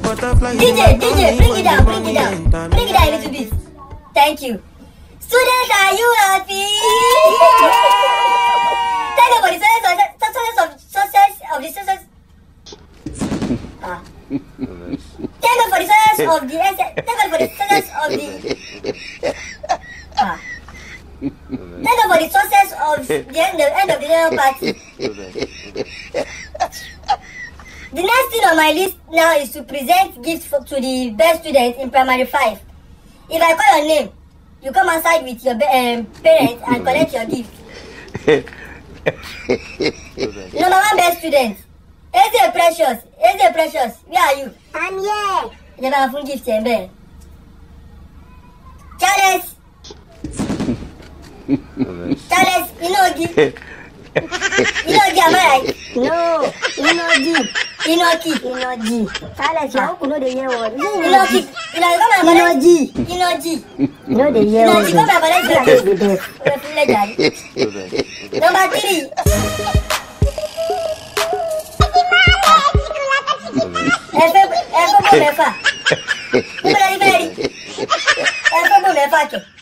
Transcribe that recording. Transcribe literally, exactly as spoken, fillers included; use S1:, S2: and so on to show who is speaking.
S1: D J, D J, bring it down, bring it down. Bring it down a little bit. Thank you. Students, are you happy? Thank you for the success of success of the success. Ah. Thank you for the success of the thank you for the success of the ah. Thank you for the success of the end, the end of the dinner party. The next thing on my list now is to present gifts for, to the best student in primary five. If I call your name, you come outside with your um, parents and collect your gift. Number one best student. Eze Precious. Eze Precious. Where are you?
S2: I'm here.
S1: You never have a gift, Embe. Charles. Charles, you know gift. You know gift, am I right?
S2: No, you know G.
S1: You know gift.
S2: You know G. Charles, you don't know the year word.
S1: You know gift. You know come and
S2: You know G.
S1: You know G.
S2: You know the year
S1: You know
S2: word.
S1: G. Come and collect your gift. Number three. Ẹ̀fọ́ bò mẹ́fà. Níbo la ní bẹ́ẹ̀ rí? Ẹ̀fọ́ bò mẹ́fà kẹ̀.